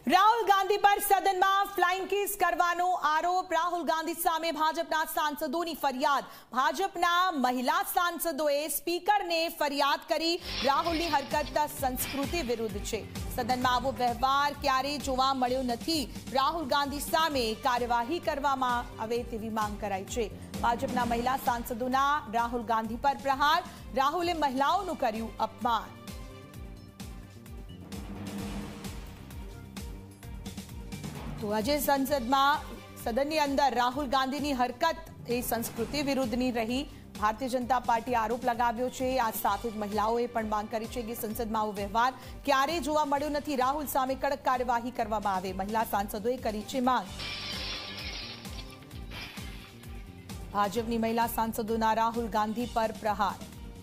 રાહુલ ગાંધી પર સદનમાં flying kiss કરવાનો આરોપ। રાહુલ ગાંધી સામે ભાજપના સાંસદોની ફરિયાદ। ભાજપના મહિલા સાંસદોએ સ્પીકરને ફરિયાદ કરી। રાહુલની હરકત સંસ્કૃતિ વિરુદ્ધ છે। સદનમાં આવો વ્યવહાર ક્યારેય જોવા મળ્યો નથી। રાહુલ ગાંધી સામે કાર્યવાહી કરવામાં આવે તેવી માંગ કરાઈ છે। ભાજપના મહિલા સાંસદોના રાહુલ ગાંધી પર પ્રહાર। રાહુલે મહિલાઓનું કર્યું અપમાન। तो आज संसद में सदन अंदर राहुल गांधी की हरकत ए संस्कृति विरुद्धनी रही। भारतीय जनता पार्टी आरोप लगाव्यो छे। आ साथे ज महिलाओए पण मांग करी छे कि संसद में आवो व्यवहार क्यारेय जोवा मळ्यो नथी। राहुल सामे कड़क कार्यवाही करवामां आवे। महिला सांसदोए करी छे मांग। भाजपनी महिला सांसदोना राहुल गांधी पर प्रहार।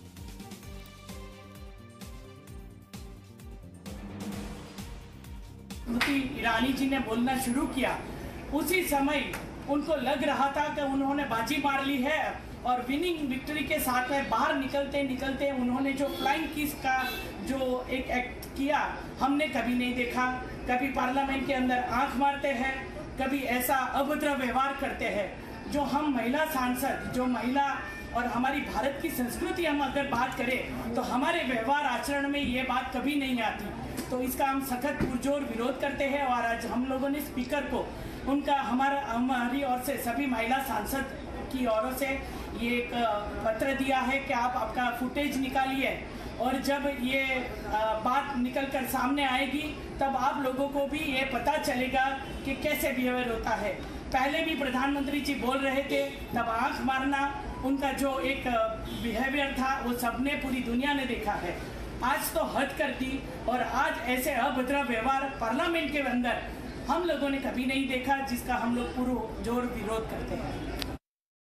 ईरानी जी ने बोलना शुरू किया, उसी समय उनको लग रहा था कि उन्होंने बाजी मार ली है और विनिंग विक्ट्री के साथ में बाहर निकलते निकलते उन्होंने जो फ्लाइंग किस का जो एक एक्ट किया हमने कभी नहीं देखा। कभी पार्लियामेंट के अंदर आंख मारते हैं, कभी ऐसा अभद्र व्यवहार करते हैं। जो हम महिला सांसद, जो महिला और हमारी भारत की संस्कृति हम अगर बात करें तो हमारे व्यवहार आचरण में ये बात कभी नहीं आती। तो इसका हम सख्त पुरजोर विरोध करते हैं और आज हम लोगों ने स्पीकर को उनका हमारी ओर से सभी महिला सांसद की ओर से ये एक पत्र दिया है कि आप आपका फुटेज निकालिए और जब ये बात निकलकर सामने आएगी तब आप लोगों को भी ये पता चलेगा कि कैसे बिहेवियर होता है। पहले भी प्रधानमंत्री जी बोल रहे थे तब आंख मारना उनका जो एक बिहेवियर था वो सबने पूरी दुनिया ने देखा है। आज तो हद कर दी और आज ऐसे अभद्र व्यवहार पार्लियामेंट के अंदर हम लोगों ने कभी नहीं देखा, जिसका हम लोग पूरा जोर विरोध करते हैं।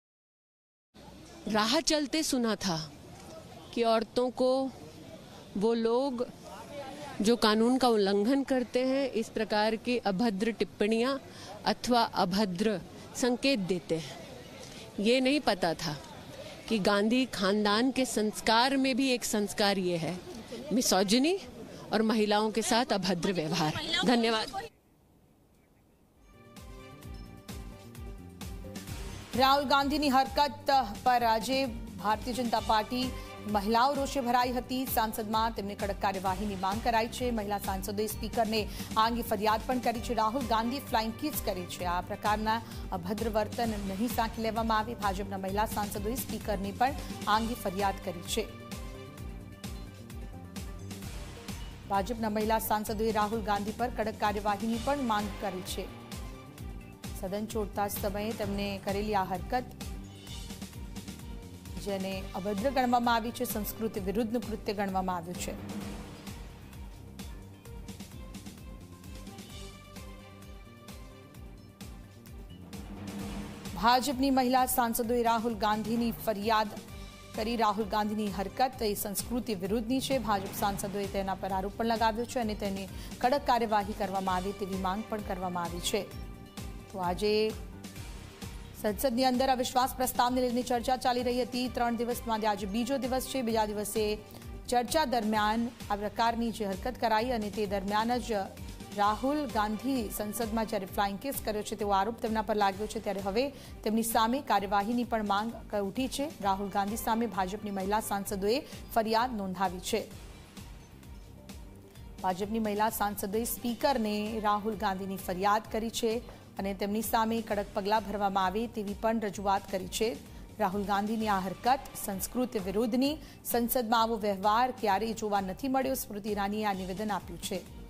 राह चलते सुना था कि औरतों को वो लोग जो कानून का उल्लंघन करते हैं इस प्रकार की अभद्र टिप्पणियां अथवा अभद्र संकेत देते हैं। ये नहीं पता था कि गांधी खानदान के संस्कार में भी एक संस्कार ये है मिसोजिनी और महिलाओं के साथ अभद्र व्यवहार। धन्यवाद। राहुल गांधी की हरकत पर आज भारतीय जनता पार्टी महिलाओं रोषे भराई हती। सांसद में तेमने कड़क कार्यवाही की मांग कराई छे। महिला सांसदोए स्पीकर ने आ अंगे फरियाद पण करी छे। राहुल गांधी फ्लाइंग किस करे छे। आ प्रकारना अभद्र वर्तन नहीं सांकी लेवामां आवे। भाजपना महिला सांसदोए स्पीकर ने पण आ अंगे फरियाद करी छे। भाजपना महिला सांसदोए राहुल गांधी पर कड़क कार्यवाही की पण मांग करी छे। सदन छोड़ता समये तेमणे करेली आ हरकत जेने अभद्र गणवामां आवी छे, संस्कृति विरुद्ध कृत्य गणवामां आव्युं छे। भाजपनी महिला सांसदोए राहुल गांधीनी फरियाद करी। राहुल गांधीनी हरकत ए संस्कृति विरुद्धनी छे। भाजप सांसदोए तेना पर आरोप पण लगाव्यो छे अने तेने कड़क कार्यवाही करवामां आवे तेवी मांग पण करवामां आवी छे। तो आज संसदनी अंदर अविश्वास प्रस्ताव ने लईने चर्चा चाली रही थी। 3 दिवस में आज बीजो दिवस है। बीजा दिवसे चर्चा दरमियान आ प्रकारनी जे हरकत कराई अने ते दरमियान ज राहुल गांधी संसद में ज्यारे फ्लाइंग किस कर्यो छे तेवो आरोप तेमना पर लाग्यो छे त्यारे हवे तेमनी सामे कार्यवाहीनी पण मांग उठी छे। राहुल गांधी सामे भाजपनी महिला सांसदोए फरियाद नोंधावी छे। भाजपनी महिला सांसदोए स्पीकरने राहुल गांधीनी फरियाद करी छे અને તેમની સામે કડક પગલાં ભરવામાં આવે તેવી પણ રજૂઆત કરી છે। રાહુલ ગાંધીની આ હરકત સંસ્કૃતિ વિરુદ્ધની, સંસદમાં આવો વ્યવહાર ક્યારેય જોવા નથી મળ્યો। સ્મૃતિ ઈરાનીએ આ નિવેદન આપ્યું છે।